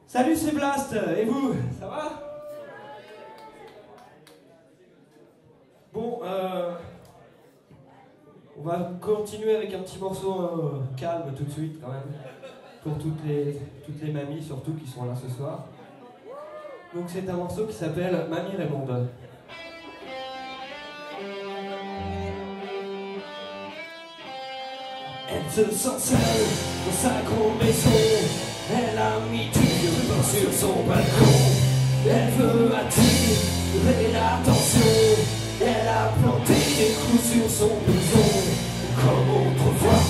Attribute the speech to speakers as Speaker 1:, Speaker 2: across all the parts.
Speaker 1: Salut, c'est Blast, et vous, ça va? Bon, on va continuer avec un petit morceau calme tout de suite quand même, pour toutes les mamies surtout qui sont là ce soir. Donc c'est un morceau qui s'appelle Mamie Raymonde. Elle se sent seule dans sa grande maison. Elle a mis du vieux pain sur son balcon. Elle veut attirer l'attention. Elle a planté des clous sur son blouson, comme autrefois.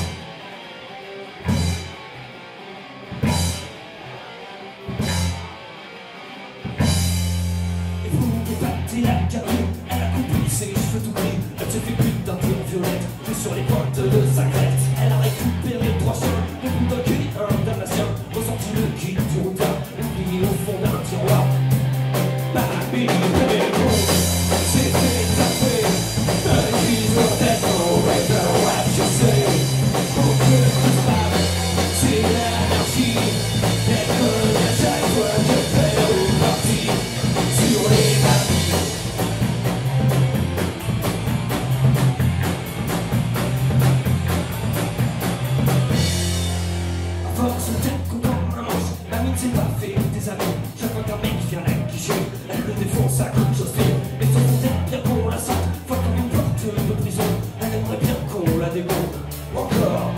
Speaker 1: Et vous débattez la carrure. Elle a coupé ses cheveux tout gris. Elle se fait plus d'un peu violette que sur les pointes de sa crête. Elle a récupéré 3 chiens, le bulldog et un dalmatien. Ressenti le kit du routard, oublié au fond d'un tiroir. Mamie Raymonde, c'est fait à fait. She's not that forever, what you say. Au cœur du spam, c'est l'anarchie. Elle cogne à chaque fois que fait au parti sur les mamies. À force d'être content un manche, mamie ne s'est pas fait des amis. Chaque fois qu'un mec vient la quicher, elle le défonce à coups de chaussée. Mais son tête bien qu'on la sorte, fois comme une porte de prison. Elle aimerait bien qu'on la déborde encore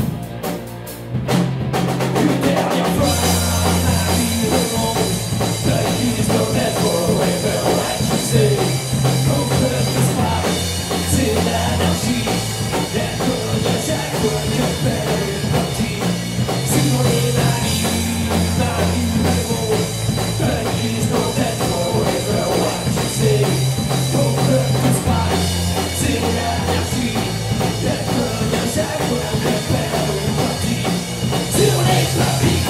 Speaker 1: une dernière fois. Mamie Raymonde, like he's not dead forever, like you say. Au cœur de ce bar, c'est l'anarchie. Elle cogne à chaque fois que fait une partie sur les mamies. Mamie Raymonde, like he's not dead forever, what you say. Au cœur de ce bar, c'est l'anarchie. Elle cogne à chaque fois que fait une partie sur les mamies.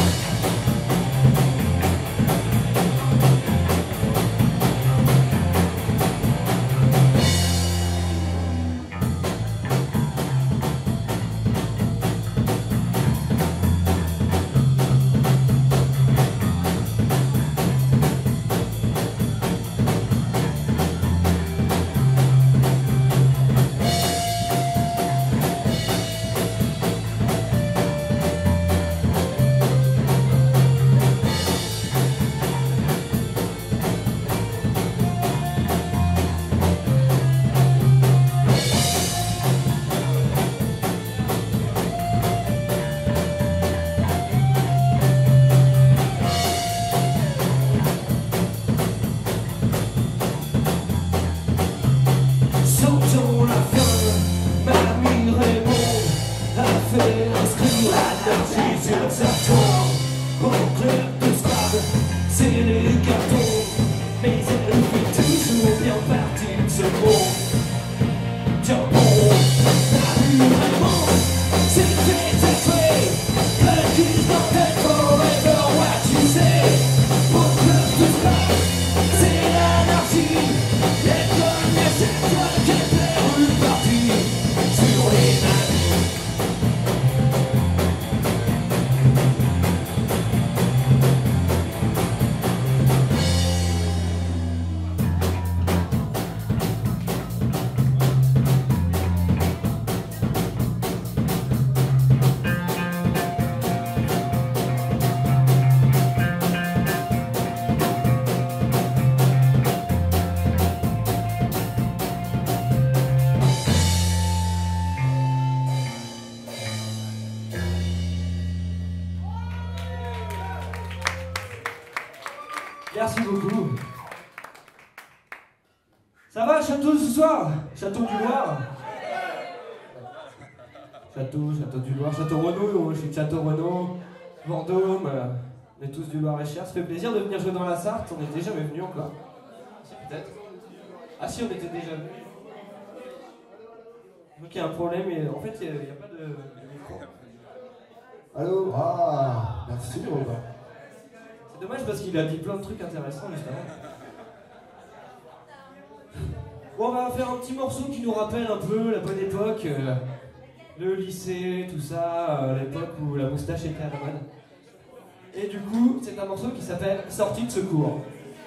Speaker 1: Sautons la fin, Mamie Raymonde a fait inscrire l'anarchie sur sa tombe. Au clair de Scrabble, c'est les cartons, mais elle fait toujours bien partie de ce monde. Tiens bon, Mamie Raymonde, c'est fait à fait. But he's not dead forever, what you say. Au clair de Scrabble, c'est l'anarchie. Elle cogne à chaque fois qu'elle perd une partie sur les mamies. Merci beaucoup. Ça va, Château, ce soir? Château du Loir? Château du Loir, Château Renaud, je suis de Château Renaud, Vendôme, on est tous du Loir-et-Cher. Ça fait plaisir de venir jouer dans la Sarthe, on n'était jamais venus encore. Si, peut-être. Ah si, on était déjà venus. Donc il y a un problème, et en fait, il n'y a pas de micro.
Speaker 2: Allô? Ah, merci Robin.
Speaker 1: C'est dommage parce qu'il a dit plein de trucs intéressants justement. Bon, on va faire un petit morceau qui nous rappelle un peu la bonne époque, le lycée, tout ça, l'époque où la moustache était à la mode. Et du coup, c'est un morceau qui s'appelle Sortie de secours.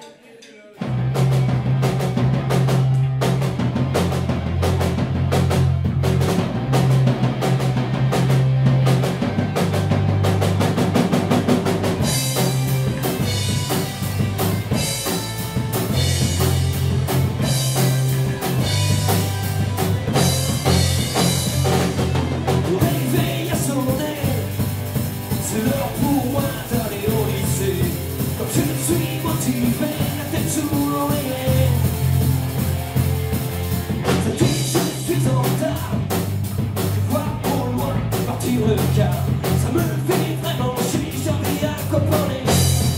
Speaker 1: Ça me fait vraiment chier, j'ai envie à comprendre.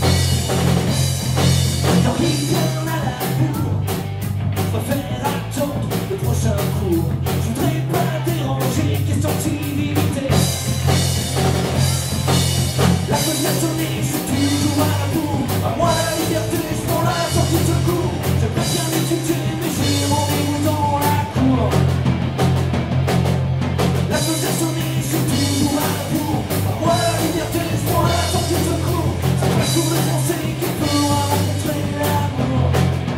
Speaker 1: Quand il vient à la bourre, je préfère attendre le prochain cours. Je voudrais pas déranger, question de civilité. La cloche a sonné, je suis toujours à la bourre. À moi la liberté, je prends la sortie de secours. J'aimerais bien m'étudier, mais j'ai rendez-vous dans la cour. La cloche a sonné, je suis toujours à la bourre. À moi la liberté, je prends la sortie de secours. C'est pas tout le français qui pourra rencontrer l'amour.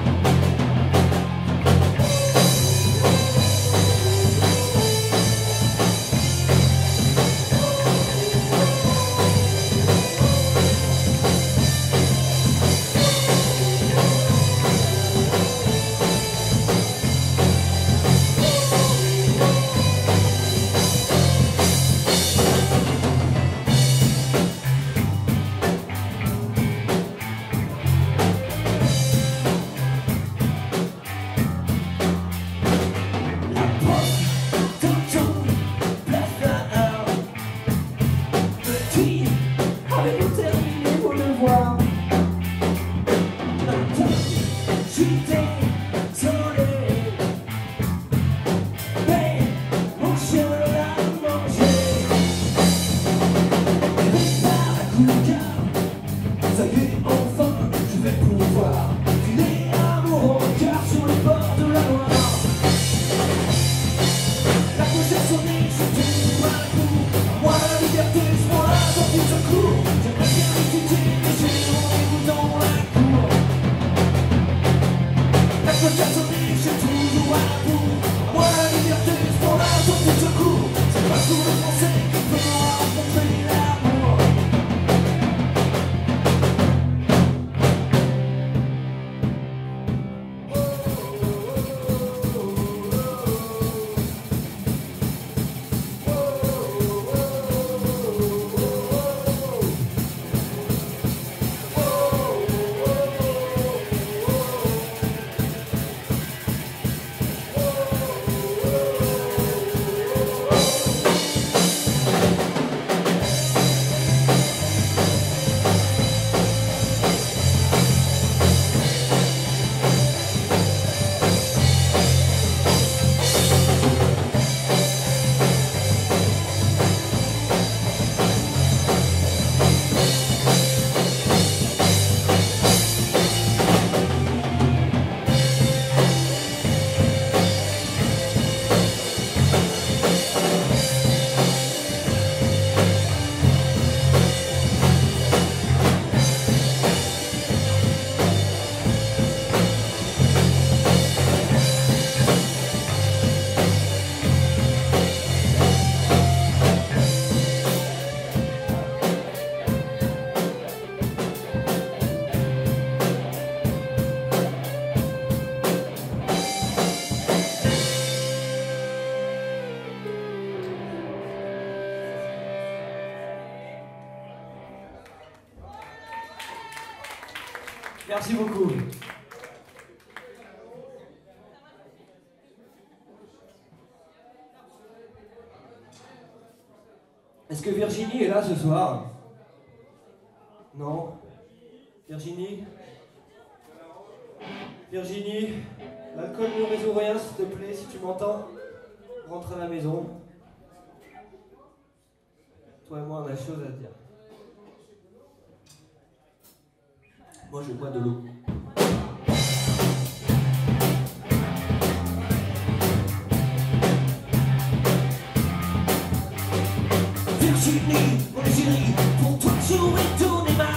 Speaker 1: Avez-vous terminé vos devoirs? Je suis désolé, mais mon chien l'a mangé. Et par la coucade, ça y est, enfin, je vais pouvoir filer à mon cœur sur le bord de la Loire. La cloche a sonné, je suis toujours à la cour. Moi la liberté, je prends la sortie de secours. J'aimerais bien étudier, mais j'ai rendez-vous dans la cour. La cloche a sonné, je suis toujours à la bourre. Moi la liberté, je prends la sortie de secours. C'est pas tout le français qui peut rencontrer l'amour. Merci beaucoup. Est-ce que Virginie est là ce soir? Non? Virginie? Virginie? L'alcool ne résout rien, s'il te plaît, si tu m'entends, rentre à la maison. Toi et moi, on a des choses à te dire. Moi, je bois de l'eau. Virginie, mon chéri, pour toi, j'aurais donné ma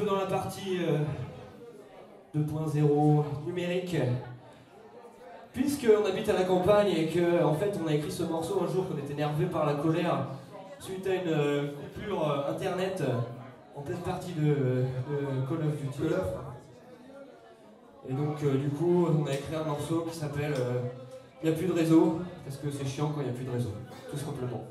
Speaker 1: peu dans la partie 2.0 numérique. Puisqu'on habite à la campagne et que en fait on a écrit ce morceau un jour qu'on était énervé par la colère suite à une coupure internet en pleine partie de Call of Duty. Et donc du coup on a écrit un morceau qui s'appelle Il n'y a plus de réseau, parce que c'est chiant quand il n'y a plus de réseau, tout simplement.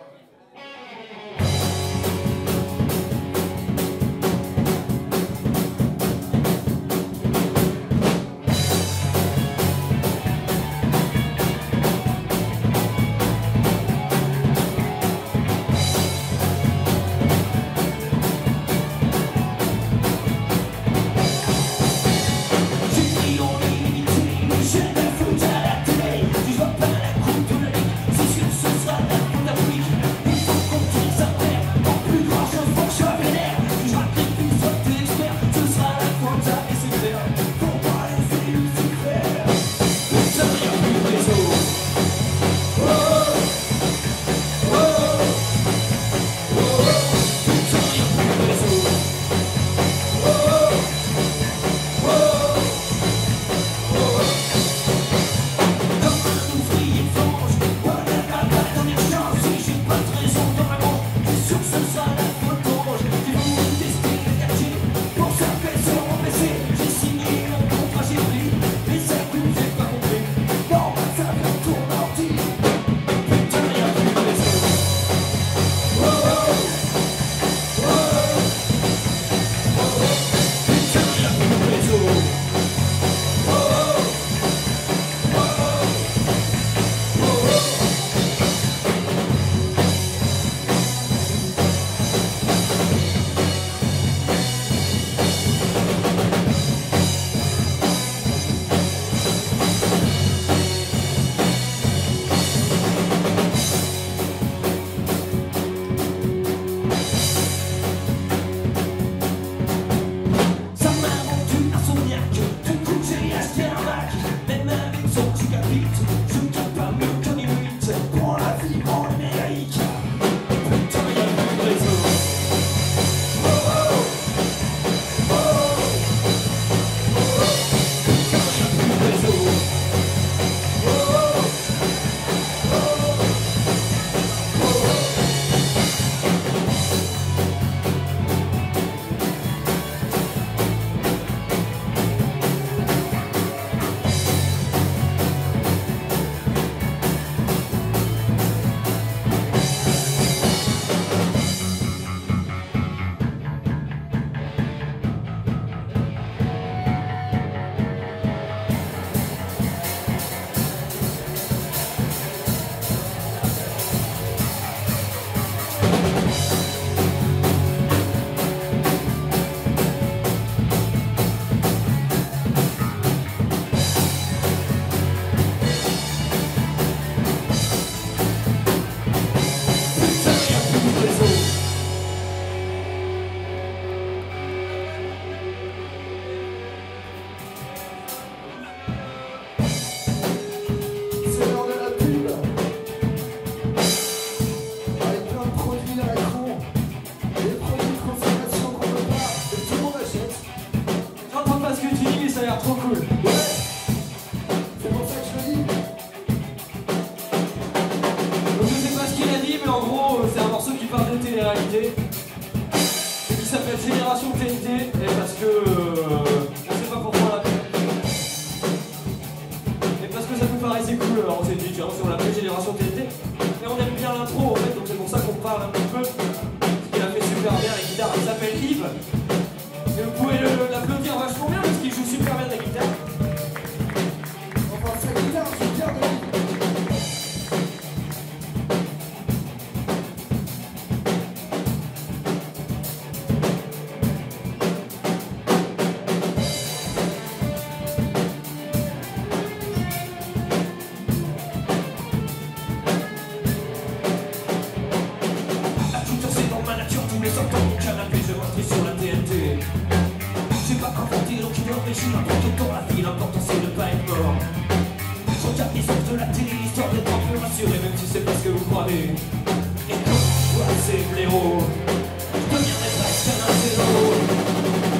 Speaker 1: Trop cool. Ouais. C'est pour ça que je le dis. Donc je sais pas ce qu'il a dit, mais en gros c'est un morceau qui parle de télé-réalité et qui s'appelle Génération TNT, et parce que je sais pas pourquoi on l'appelle. Et parce que ça nous paraissait cool, alors on s'est dit tiens, si on l'appelle Génération TNT, et on aime bien l'intro en fait, donc c'est pour ça qu'on parle un petit peu. Il a fait super bien la guitare, il s'appelle Yves. Et vous pouvez l'applaudir vachement bien parce qu'il joue super bien de la guitare. Enfin, sa guitare, c'est bien de lui. La culture, c'est dans ma nature, tous les 100 ans, mon canapé, je m'inscris sur la TNT. J'ai pas inventé l'aucune origine, n'importe dans la vie, l'important c'est de pas être mort. Je regarde les œuvres de la télé, histoire d'être un peu rassuré, même si c'est pas ce que vous croyez. Et quand je vois ces blaireaux, je deviendrai presque un zéro.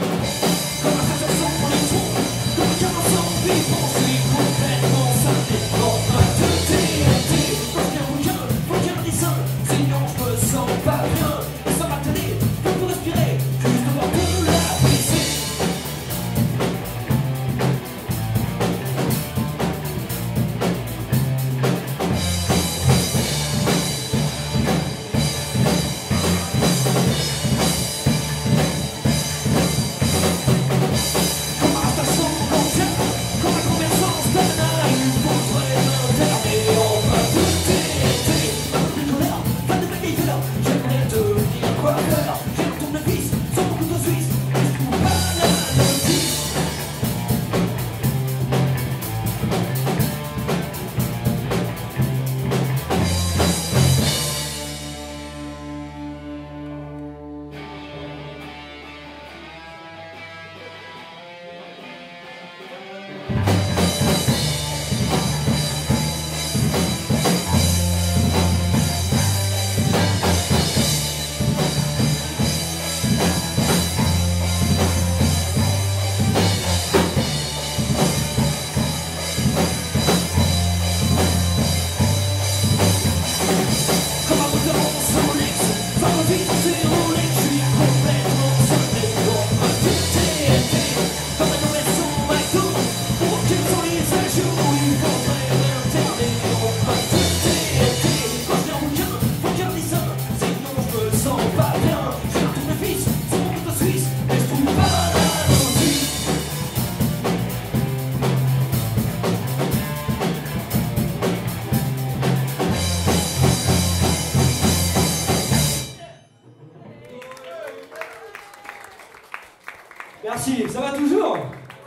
Speaker 1: Merci, ça va toujours?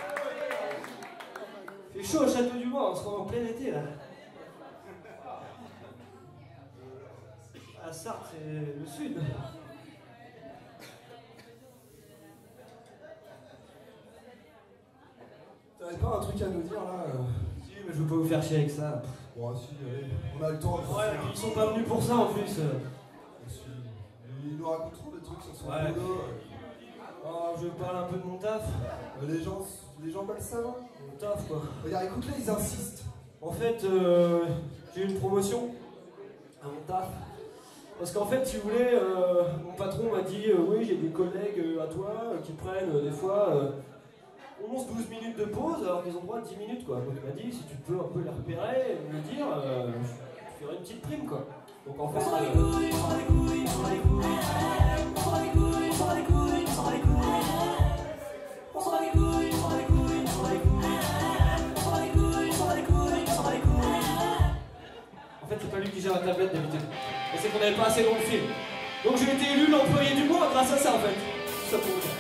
Speaker 1: Il fait chaud au Château du Mans, on se rend en plein été là. À Sarthe, c'est le sud.
Speaker 2: T'avais pas un truc à nous dire là
Speaker 1: Si, mais je veux pas vous faire chier avec ça.
Speaker 2: Bon, si, allez, on a le temps.
Speaker 1: Ouais, ils sont pas venus pour ça en plus.
Speaker 2: Il nous raconte trop des trucs sur son
Speaker 1: Ouais.
Speaker 2: boulot.
Speaker 1: Oh, je parle un peu de mon taf.
Speaker 2: Les gens veulent savoir.
Speaker 1: Mon taf quoi.
Speaker 2: Regarde, écoute là, ils insistent.
Speaker 1: En fait, j'ai eu une promotion à mon taf. Parce qu'en fait, si vous voulez, mon patron m'a dit oui, j'ai des collègues à toi qui prennent des fois 11-12 minutes de pause alors qu'ils ont droit à 10 minutes quoi. Donc il m'a dit si tu peux un peu les repérer et me le dire, je ferai une petite prime quoi. Donc en fait. En fait, c'est pas lui qui gère la tablette d'habitude. Et c'est qu'on n'avait pas assez long le film. Donc j'ai été élu l'employé du mois grâce à ça en fait. Tout ça pour vous dire.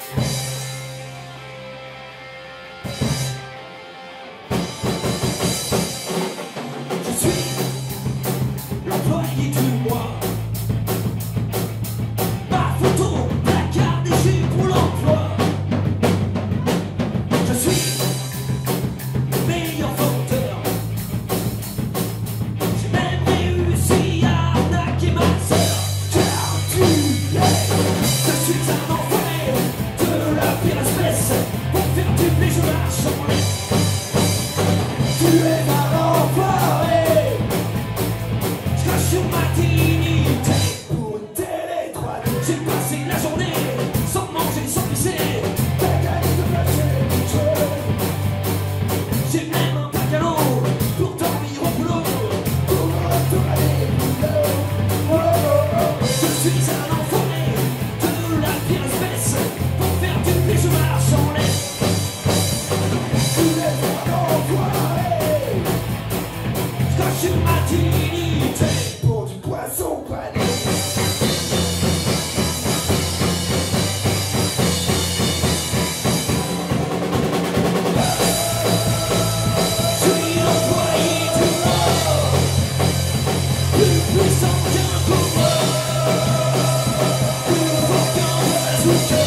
Speaker 1: Je suis l'employé du mois. Ma photo placardée pour l'emploi. Je suis le meilleur vendeur. J'ai même réussi à arnaquer ma sœur. Car tu l'es. Je suis un enfoiré de la pire espèce. Pour faire du blé, je marche en laisse. Tu es un enfoiré. Je crache sur ma dignité. Pour une télé 3D. J'ai passé la journée sans manger, sans pisser. T'as gagné de placer. J'ai même un bac à l'eau pour dormir au boulot. Pour retourner au boulot. Je suis un enfoiré de la pire espèce. Pour faire du blé, je marche en laisse. Tu es un enfoiré. Je crache sur ma dignité.
Speaker 2: Pour du poisson pané.
Speaker 1: Je suis l'employé du mois. Plus puissant qu'un cobra. Plus fort qu'un bazooka.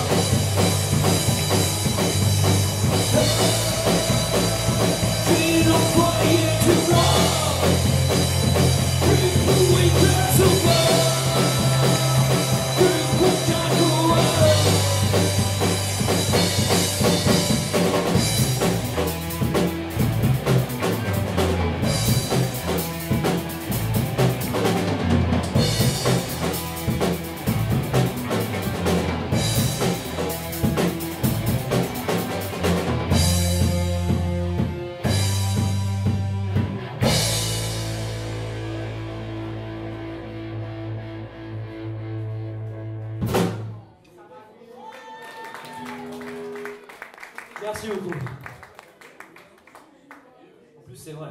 Speaker 1: Je suis l'employé du mois. Plus doué qu'un Zumba. Plus gros qu'un koala. Merci beaucoup. En plus, c'est vrai.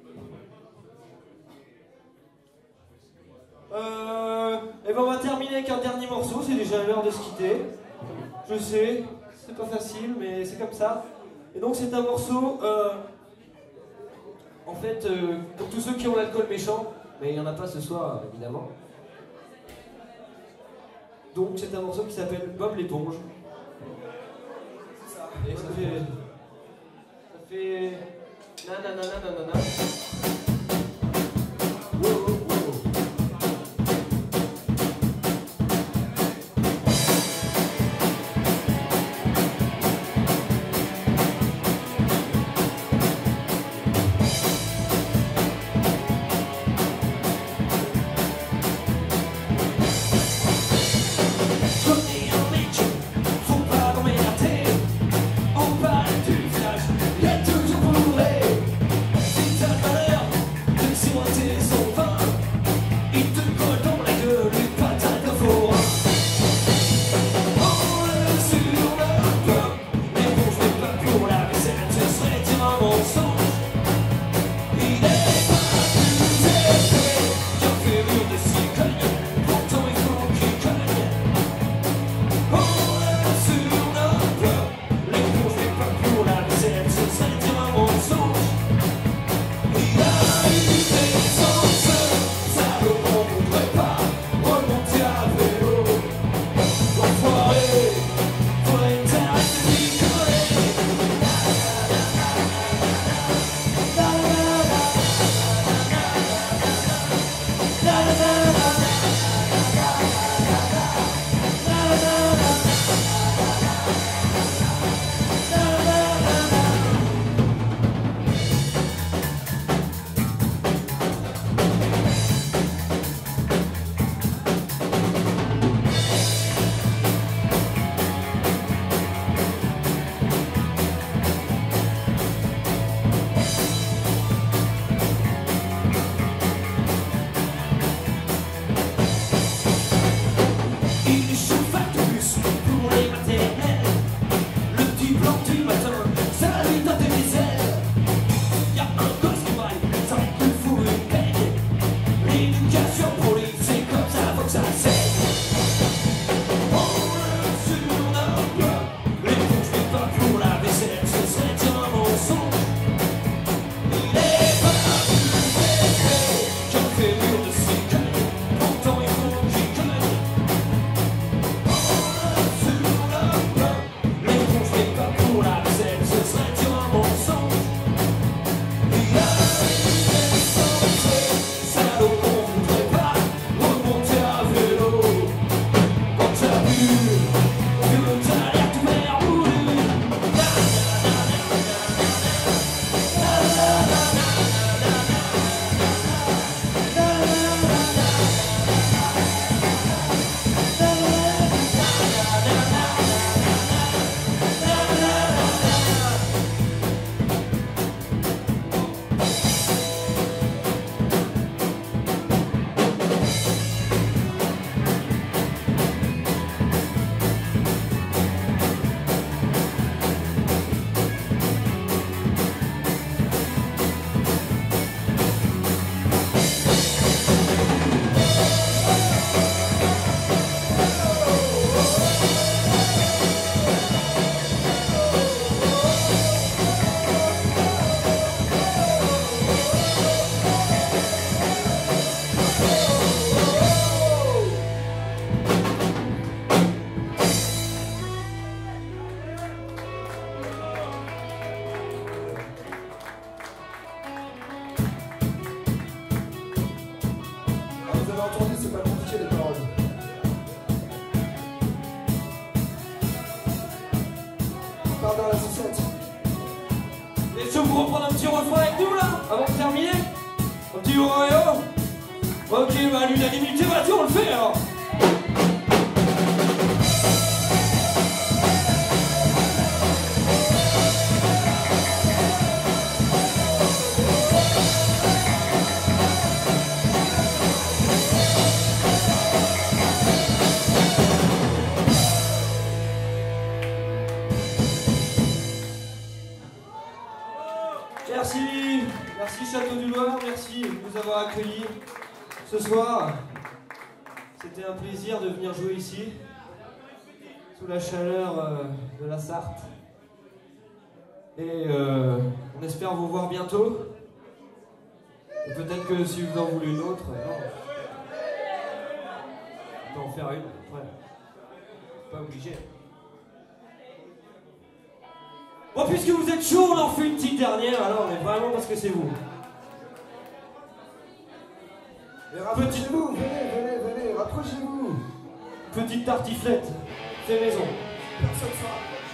Speaker 1: Et ben on va terminer avec un dernier morceau, c'est déjà l'heure de se quitter. Je sais, c'est pas facile, mais c'est comme ça. Et donc c'est un morceau, en fait, pour tous ceux qui ont l'alcool méchant, mais il n'y en a pas ce soir, évidemment. Donc c'est un morceau qui s'appelle Bob l'éponge. Et ça fait nanana. Wow, wow, wow. Connais un mec, faut pas m'emmerder. On parle du village, il est toujours bourré. Si t'as
Speaker 2: entendu, c'est pas compliqué les paroles. On part dans la société.
Speaker 1: Et je vous reprendre un petit refrain avec nous là, avant de terminer. Un petit yo-yo. Ok, bah l'unanimité, vas-y, on le fait alors. Merci Château du Loir, merci de nous avoir accueillis ce soir. C'était un plaisir de venir jouer ici, sous la chaleur de la Sarthe. Et on espère vous voir bientôt. Et peut-être que si vous en voulez une autre, on peut en faire une après. Pas obligé. Bon, puisque vous êtes chaud, on en fait une petite dernière, alors, mais vraiment parce que c'est vous.
Speaker 2: Et rapprochez-vous, venez, rapprochez-vous.
Speaker 1: Petite tartiflette, fait maison.
Speaker 2: Personne sera.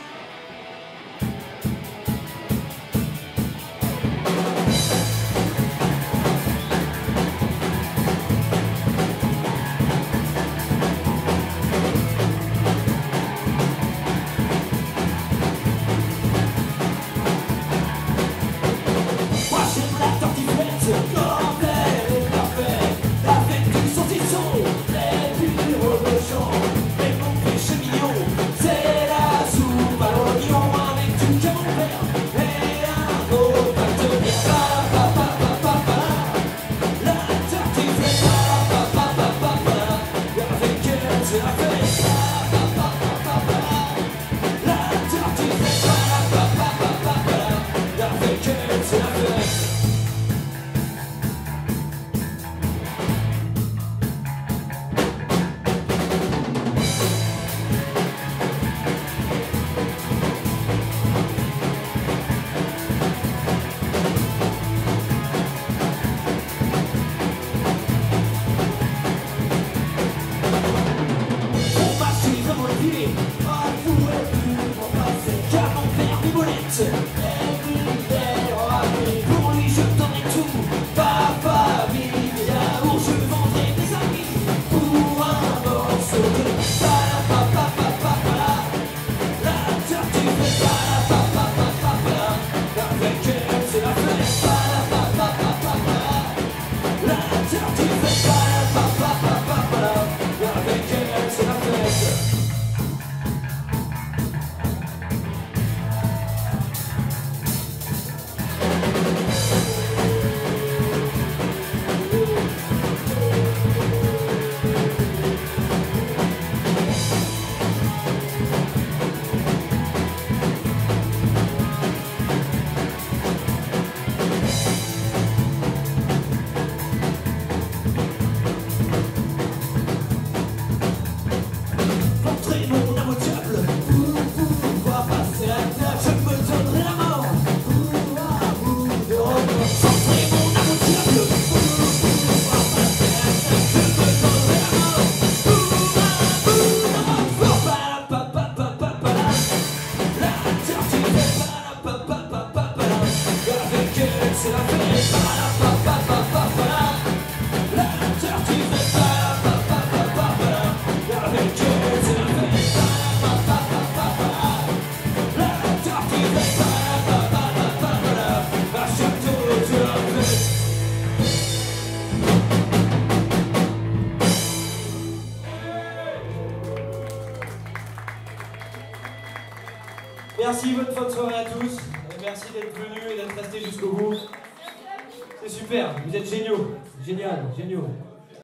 Speaker 1: Merci, bonne fin de soirée à tous. Et merci d'être venus et d'être restés jusqu'au bout. C'est super, vous êtes géniaux. Génial, géniaux.